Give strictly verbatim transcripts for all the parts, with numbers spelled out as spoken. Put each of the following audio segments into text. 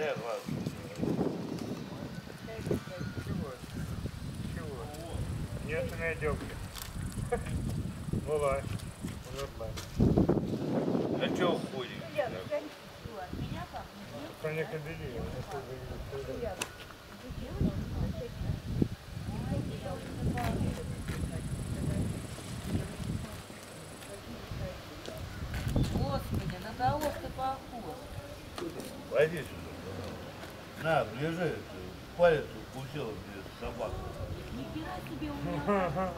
Де вас? Чего? Чего? Нет, не идёмте. Вылазь. Нормально. А чё уходишь? Конечно, бери. Господи, на кого ты похож? Пойди сюда. На, лежи. Палец укусила мне собака. Нифига себе у меня.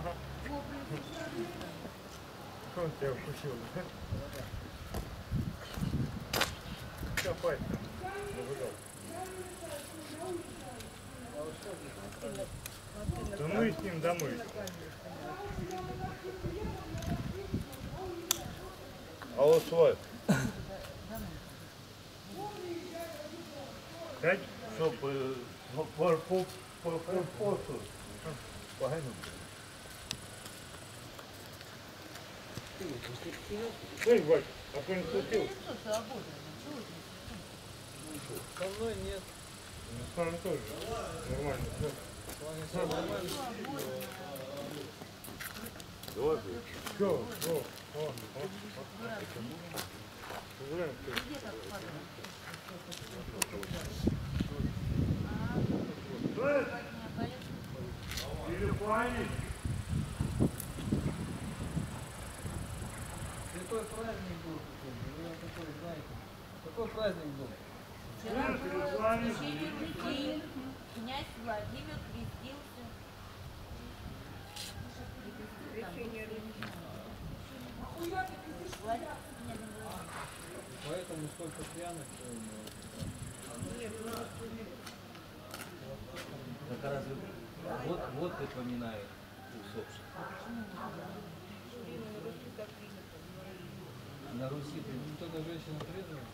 Он тебя укусил. Все, хватит. Да ну и с ним домой. А вот свой. Пять? Что, по по по по по посту? Погано. Эй, Вась, а кто не сутил? Со мной нет. С вами тоже. Нормально. С вами все нормально. Вот. Все, о, о, о. Гуляем, ты. Телефоне. Какой праздник был? Вы такой знаете. Какой праздник был? Вчера было крещение детей. Князь Владимир крестился. Крещение Поэтому столько пьяных сегодня. Так разве вот, вот припоминают усопших. На Руси Никто на женщину трезвая?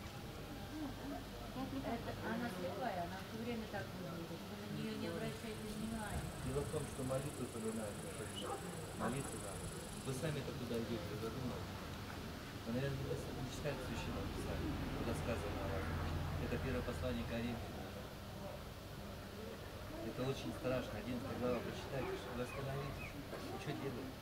Это, она слепая, она все время так выглядит. Вы на нее не обращайте внимания. Дело в том, что молитвы поминают, молиться надо. Вы сами-то куда идете, задумайтесь. Вы, наверное, не читали Священное Писание, куда сказано о вас. Это первое послание к Римлянам. Это очень страшно. одиннадцатая глава, почитайте, что вы остановитесь. Вы что делаете?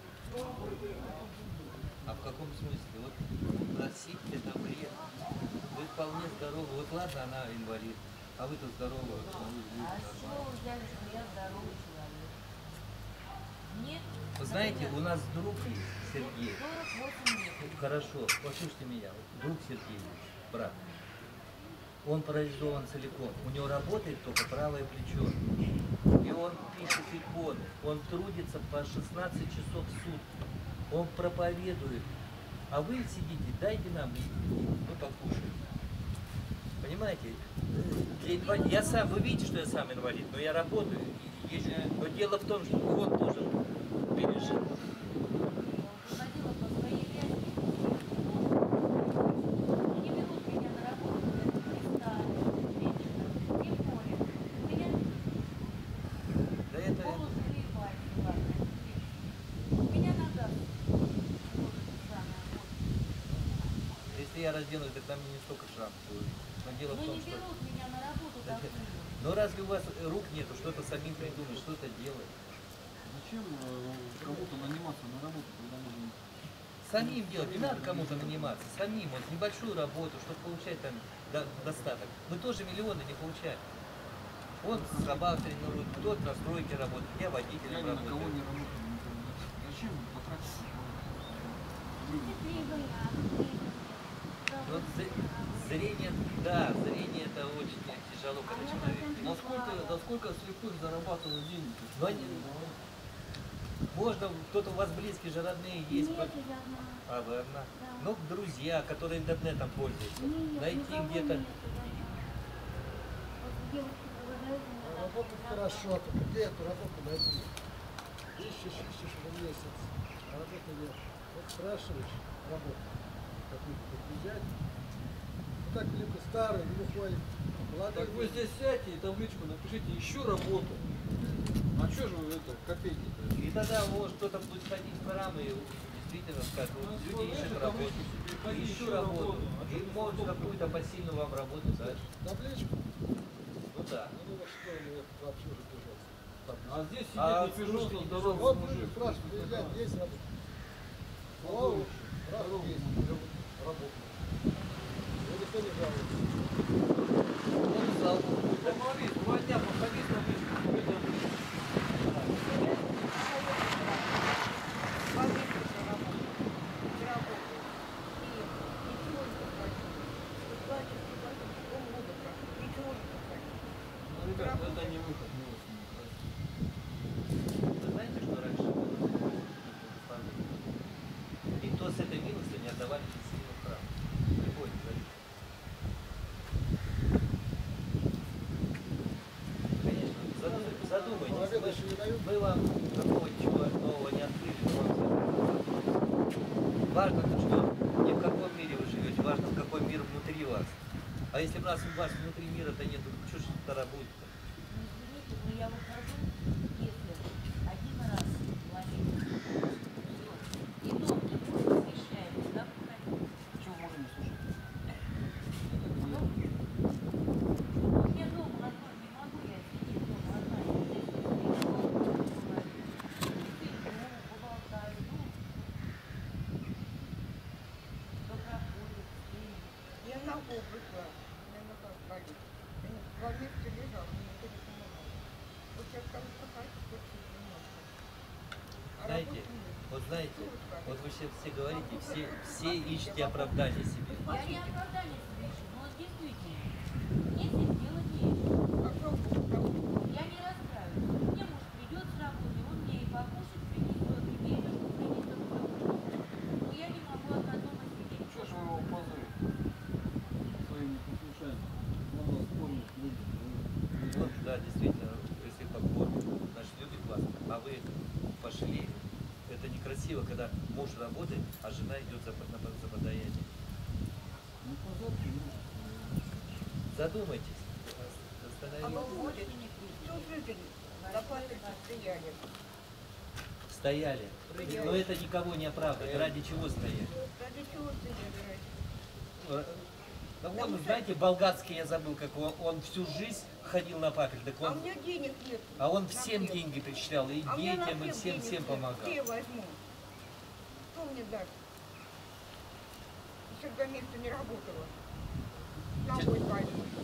А в каком смысле? Вот просить это вред. Вы вполне здоровы. Вот ладно, она инвалид, а вы-то здоровы. А с чего вы взяли, что я здоровый человек? Нет. Вы знаете, у нас друг есть, Сергей. сорок восемь лет. Хорошо, послушайте меня. Друг Сергей, брат. Он парализован целиком. У него работает только правое плечо. И он пишет иконы. Он трудится по шестнадцать часов в сутки. Он проповедует. А вы сидите, дайте нам, мы покушаем. Понимаете? Для инвалид... Я сам, вы видите, что я сам инвалид, но я работаю. И езжу. Но дело в том, что он должен пережить. Ходила по своей вязи. Не берут меня на работу, говорят, не ставят, тем более. Меня Да это... полустрые пальцы, ладно. У меня нога. Если я разденусь, тогда мне не столько шансов будет. Но дело в Ну том, не что... берут меня на работу так. Но разве у вас рук нету, что-то самим придумать, что-то делать? Зачем э, кому-то наниматься на работу, когда можно... Самим делать, не надо кому-то наниматься, самим, вот небольшую работу, чтобы получать там до- достаток. Мы тоже миллионы не получаем. Он собак тренирует, кто-то на стройке работает, я Я водителем ни на кого работаю. не работаю. никого. Зачем потратить? Вот зр- зрение, да, зрение это очень тяжело, когда человек. Насколько, насколько слепых зарабатывают деньги? Но они- можно, кто-то у вас близкие же, родные есть. Нет, я одна. А, вы одна? Да. Ну, друзья, которые интернетом пользуются. Нет, Найти никого где-то. нет, я одна. Вот девушки предлагают мне так. Работать хорошо, только где эту работу найти? Ищешь, ищешь уже месяц, а работы нет. Вот спрашиваешь работу, какую-то взять. Ну так либо старый, глухой, молодой. Так вы здесь сядьте и табличку напишите «Ищу работу». А что же вы это, копейки-то? И тогда может кто-то будет ходить в храм и действительно скажет, вот Ну, люди ищут это работу, табличку себе, ищу ищу работу, работу. А и что может потом? какую-то посильную вам работу дать. Табличку? его что, мне вообще уже бежать. А здесь сидит А не пижон, слушайте, здоровый Вот мужик. люди спрашивают, приезжать, есть работа? Слава, раз есть, работа. И никто не жалуется. Он зал. Помоги, два дня походи, смотри, что это. Ну, ребят, это не выход, мы вас не просим. Вы знаете, что раньше было? Никто с этой милостью не отдавали сильно в храм. Любой зависит. Конечно, задумайтесь, задумайтесь. Молодежь еще не дают. Мы вам такого ничего нового не открыли, но вам задумайтесь. Важно, то, что не в каком мире вы живете, важно, в какой мир внутри вас. А если у нас у вас внутри мира-то нет, то что ж тогда будет-то? Ну, извините, но я выхожу, если один раз молиться, и то не будет освещает, да, выходить. Чего можно не слушать? Ну, я дома одна не могу, я сидеть дома одна, я здесь не могу, поболтаю, ну, кто проходит, сидит. Я ногу вышла, я нога болит. Два месяца лежал, мне никто не помогал. Вот сейчас там проходит, очень немножко. А Знаете, работы нет. вот знаете, Слушай, вот вы все, все говорите, все, все ищете оправдания себе. Я не оправдание себе ищу, но действительно, если сделать нечего, попробуй, попробуй. я не расстраиваюсь. Мне муж придет с работы, он мне и покушать принесет, и денежку принесет, все но я не могу одна дома сидеть. Чего ж вы его позорите? Своим непослушанием. Он вас помнит, любит. вы- Вот, да, действительно, если покормят, значит, любит вас, а вы пошли. Это некрасиво, когда муж работает, а жена идет за, на, за подаяние. Ну, позорьте, ну. Задумайтесь. А Остановитесь. вы будете всю жизнь на паспорте стояли. Стояли. Но это никого не оправдывает. Ради чего стояли? Ради чего стояли раньше? Да вон, знаете, болгарский я забыл, как он, он всю жизнь ходил на папель, так А у он, меня денег нет. а он на всем хлеб. деньги перечислял, и А у меня на детям, и хлеб всем, денег всем нет. помогал. Где я возьму? Кто мне даст? Еще два месяца не работала. Ногой пальцем.